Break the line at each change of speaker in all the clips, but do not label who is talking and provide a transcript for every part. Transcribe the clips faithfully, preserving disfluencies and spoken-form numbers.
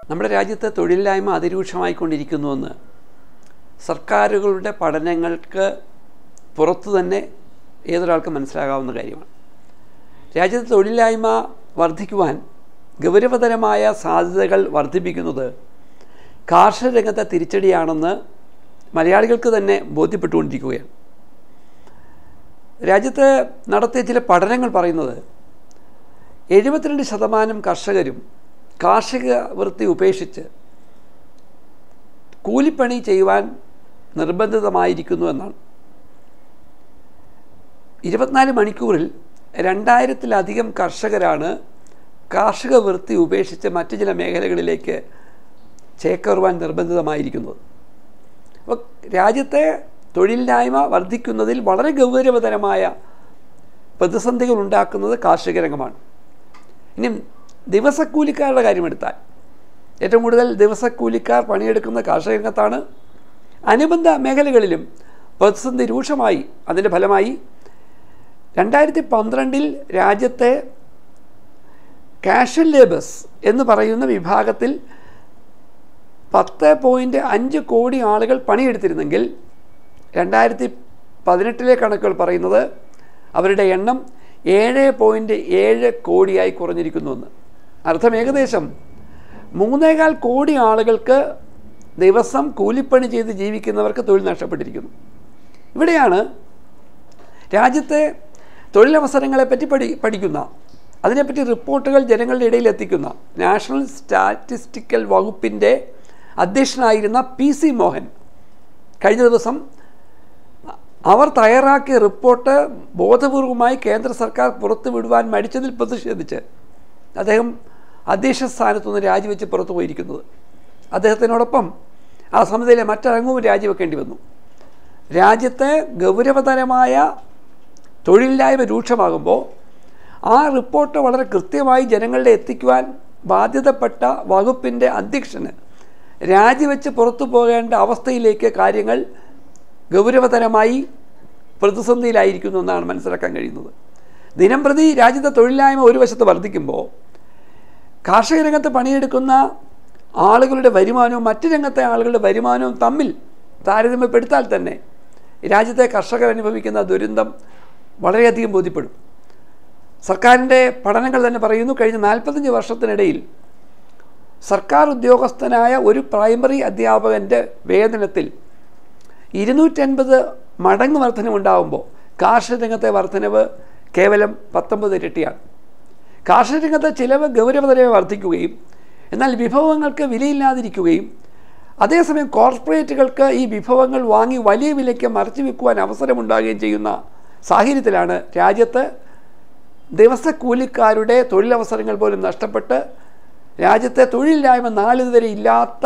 നമ്മുടെ രാജ്യത്തെ തൊഴിലില്ലായ്മ അതിരൂക്ഷമായിക്കൊണ്ടിരിക്കുന്നുവെന്ന് സർക്കാരുകളുടെ പഠനങ്ങൾക്ക് പുറത്തു തന്നെ ഏതൊരാൾക്കും മനസ്സിലാകാവുന്ന കാര്യമാണ്. രാജ്യത്തെ തൊഴിലില്ലായ്മ വർദ്ധിക്കുവാൻ ഗൗരവതരമായ സാധ്യതകൾ വർദ്ധിപ്പിക്കുന്നത് കാർഷിക രംഗത്തെ തിരിച്ചടിയാണെന്ന് മലയാളികൾക്ക് തന്നെ ബോധ്യപ്പെട്ടുകൊണ്ടിരിക്കുകയാണ്. രാജ്യത്ത് നടത്തിയ ചില പഠനങ്ങൾ പറയുന്നത് എഴുപത്തിരണ്ട് ശതമാനം കർഷകരും കാർഷിക വൃത്തി ഉപേക്ഷിച്ച് കൂലിപ്പണി ചെയ്യുവാൻ നിർബന്ധിതമായിരിക്കുന്നു എന്നാണ്. ഇരുപത്തിനാല് മണിക്കൂറിൽ രണ്ടായിരത്തിലധികം കർഷകരാണ് കാർഷിക വൃത്തി ഉപേക്ഷിച്ച് മറ്റു ചില മേഖലകളിലേക്ക് ചേക്കേറുവാൻ നിർബന്ധിതമായിരിക്കുന്നത്. അപ്പോൾ രാജ്യത്തെ തൊഴിലില്ലായ്മ വർദ്ധിക്കുന്നതിൽ വളരെ ഗൗരവതരമായ പ്രതിസന്ധികൾ ഉണ്ടാക്കുന്നത് കാർഷിക രംഗമാണ്. ഇനി ദിവസക്കൂലിക്കാരുടെ കാര്യമെടുത്താൽ ഏറ്റവും കൂടുതൽ ദിവസക്കൂലിക്കാർ പണിയെടുക്കുന്ന കാർഷിക രംഗത്താണ്. അനുബന്ധ മേഖലകളിലും പ്രതിസന്ധി രൂക്ഷമായി. അതിൻ്റെ ഫലമായി രണ്ടായിരത്തി പന്ത്രണ്ടിൽ രാജ്യത്തെ കാഷ്വൽ ലേബേഴ്സ് എന്ന് പറയുന്ന വിഭാഗത്തിൽ പത്ത് പോയിൻറ്റ് അഞ്ച് കോടി ആളുകൾ പണിയെടുത്തിരുന്നെങ്കിൽ രണ്ടായിരത്തി പതിനെട്ടിലെ കണക്കുകൾ പറയുന്നത് അവരുടെ എണ്ണം ഏഴ് പോയിൻറ്റ് ഏഴ് കോടിയായി കുറഞ്ഞിരിക്കുന്നുവെന്ന്. അർത്ഥം ഏകദേശം മൂന്നേകാൽ കോടി ആളുകൾക്ക് ദിവസം കൂലിപ്പണി ചെയ്ത് ജീവിക്കുന്നവർക്ക് തൊഴിൽ നഷ്ടപ്പെട്ടിരിക്കുന്നു. ഇവിടെയാണ് രാജ്യത്തെ തൊഴിലവസരങ്ങളെപ്പറ്റി പഠി പഠിക്കുന്ന അതിനെപ്പറ്റി റിപ്പോർട്ടുകൾ ജനങ്ങളുടെ ഇടയിൽ എത്തിക്കുന്ന നാഷണൽ സ്റ്റാറ്റിസ്റ്റിക്കൽ വകുപ്പിൻ്റെ അധ്യക്ഷനായിരുന്ന പി സി മോഹൻ കഴിഞ്ഞ ദിവസം അവർ തയ്യാറാക്കിയ റിപ്പോർട്ട് ബോധപൂർവമായി കേന്ദ്ര സർക്കാർ പുറത്തുവിടുവാൻ മടിച്ചതിൽ പ്രതിഷേധിച്ച് അദ്ദേഹം അധ്യക്ഷ സ്ഥാനത്തുനിന്ന് രാജിവെച്ച് പുറത്തു പോയിരിക്കുന്നത്. അദ്ദേഹത്തിനോടൊപ്പം ആ സമിതിയിലെ മറ്റംഗവും രാജിവെക്കേണ്ടി വന്നു. രാജ്യത്തെ ഗൗരവതരമായ തൊഴിലില്ലായ്മ രൂക്ഷമാകുമ്പോൾ ആ റിപ്പോർട്ട് വളരെ കൃത്യമായി ജനങ്ങളുടെ എത്തിക്കുവാൻ ബാധ്യതപ്പെട്ട വകുപ്പിൻ്റെ അധ്യക്ഷന് രാജിവെച്ച് പുറത്തു പോകേണ്ട അവസ്ഥയിലേക്ക് കാര്യങ്ങൾ ഗൗരവതരമായി പ്രതിസന്ധിയിലായിരിക്കുന്നു എന്നാണ് മനസ്സിലാക്കാൻ കഴിയുന്നത്. ദിനം പ്രതി രാജ്യത്തെ തൊഴിലില്ലായ്മ ഒരു വശത്ത് വർദ്ധിക്കുമ്പോൾ കാർഷിക രംഗത്ത് പണിയെടുക്കുന്ന ആളുകളുടെ വരുമാനവും മറ്റു രംഗത്തെ ആളുകളുടെ വരുമാനവും തമ്മിൽ താരതമ്യപ്പെടുത്താൽ തന്നെ രാജ്യത്തെ കർഷകർ അനുഭവിക്കുന്ന ദുരന്തം വളരെയധികം ബോധ്യപ്പെടും. സർക്കാരിൻ്റെ പഠനങ്ങൾ തന്നെ പറയുന്നു, കഴിഞ്ഞ നാൽപ്പത്തഞ്ച് വർഷത്തിനിടയിൽ സർക്കാർ ഉദ്യോഗസ്ഥനായ ഒരു പ്രൈമറി അധ്യാപകൻ്റെ വേതനത്തിൽ ഇരുന്നൂറ്റൻപത് മടങ്ങ് വർധനവുണ്ടാകുമ്പോൾ കാർഷിക രംഗത്തെ വർധനവ് കേവലം പത്തൊമ്പത് ഇരട്ടിയാണ്. കാർഷിക രംഗത്തെ ചിലവ് ഗൗരവതരമായി വർദ്ധിക്കുകയും എന്നാൽ വിഭവങ്ങൾക്ക് വിലയില്ലാതിരിക്കുകയും അതേസമയം കോർപ്പറേറ്റുകൾക്ക് ഈ വിഭവങ്ങൾ വാങ്ങി വലിയ വിലയ്ക്ക് മറച്ചു വെക്കുവാൻ അവസരമുണ്ടാകുകയും ചെയ്യുന്ന സാഹചര്യത്തിലാണ് രാജ്യത്ത് ദിവസക്കൂലിക്കാരുടെ തൊഴിലവസരങ്ങൾ പോലും നഷ്ടപ്പെട്ട് രാജ്യത്തെ തൊഴിലില്ലായ്മ നാളിതുവരെ ഇല്ലാത്ത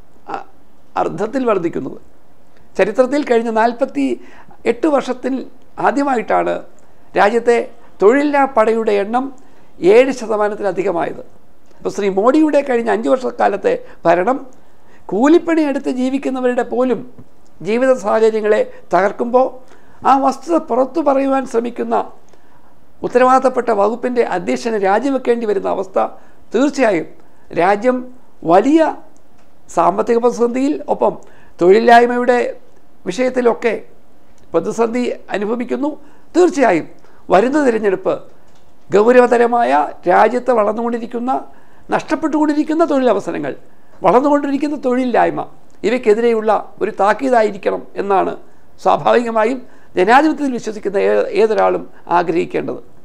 അർത്ഥത്തിൽ വർദ്ധിക്കുന്നത്. ചരിത്രത്തിൽ കഴിഞ്ഞ നാൽപ്പത്തി എട്ട് വർഷത്തിൽ ആദ്യമായിട്ടാണ് രാജ്യത്തെ തൊഴിലില്ലാ പടയുടെ എണ്ണം ഏഴ് ശതമാനത്തിലധികമായത്. അപ്പോൾ ശ്രീ മോഡിയുടെ കഴിഞ്ഞ അഞ്ച് വർഷക്കാലത്തെ ഭരണം കൂലിപ്പണി എടുത്ത് ജീവിക്കുന്നവരുടെ പോലും ജീവിത സാഹചര്യങ്ങളെ തകർക്കുമ്പോൾ ആ വസ്തുത പുറത്തു പറയുവാൻ ശ്രമിക്കുന്ന ഉത്തരവാദിത്തപ്പെട്ട വകുപ്പിൻ്റെ അധ്യക്ഷന് രാജിവെക്കേണ്ടി വരുന്ന അവസ്ഥ തീർച്ചയായും രാജ്യം വലിയ സാമ്പത്തിക പ്രതിസന്ധിയിൽ ഒപ്പം തൊഴിലില്ലായ്മയുടെ വിഷയത്തിലൊക്കെ പ്രതിസന്ധി അനുഭവിക്കുന്നു. തീർച്ചയായും വരുന്ന തിരഞ്ഞെടുപ്പ് ഗൗരവതരമായ രാജ്യത്ത് വളർന്നുകൊണ്ടിരിക്കുന്ന നഷ്ടപ്പെട്ടുകൊണ്ടിരിക്കുന്ന തൊഴിലവസരങ്ങൾ, വളർന്നുകൊണ്ടിരിക്കുന്ന തൊഴിലില്ലായ്മ ഇവയ്ക്കെതിരെയുള്ള ഒരു താക്കീതായിരിക്കണം എന്നാണ് സ്വാഭാവികമായും ജനാധിപത്യത്തിൽ വിശ്വസിക്കുന്ന ഏതൊരാളും ആഗ്രഹിക്കേണ്ടത്.